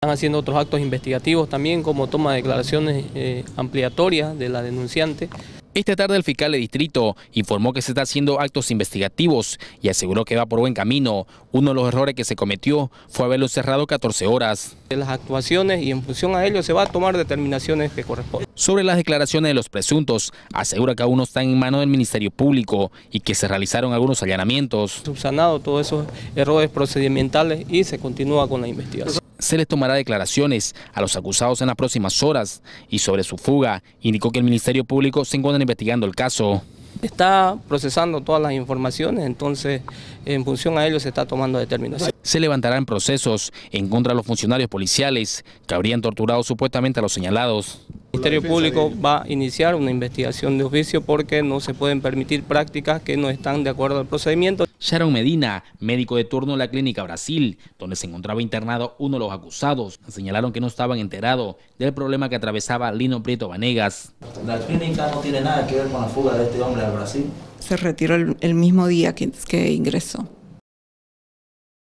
Están haciendo otros actos investigativos también, como toma de declaraciones ampliatorias de la denunciante. Esta tarde el fiscal de distrito informó que se está haciendo actos investigativos y aseguró que va por buen camino. Uno de los errores que se cometió fue haberlo encerrado 14 horas. De las actuaciones y en función a ello se va a tomar determinaciones que corresponden. Sobre las declaraciones de los presuntos, asegura que aún no están en manos del Ministerio Público y que se realizaron algunos allanamientos. Subsanado todos esos errores procedimentales y se continúa con la investigación. Se les tomará declaraciones a los acusados en las próximas horas y sobre su fuga indicó que el Ministerio Público se encuentra investigando el caso. Está procesando todas las informaciones, entonces en función a ello se está tomando determinación. Se levantarán procesos en contra de los funcionarios policiales que habrían torturado supuestamente a los señalados. El Ministerio Público va a iniciar una investigación de oficio porque no se pueden permitir prácticas que no están de acuerdo al procedimiento. Sharon Medina, médico de turno en la Clínica Brasil, donde se encontraba internado uno de los acusados, señalaron que no estaban enterados del problema que atravesaba Lino Prieto Vanegas. La clínica no tiene nada que ver con la fuga de este hombre al Brasil. Se retiró el mismo día que ingresó.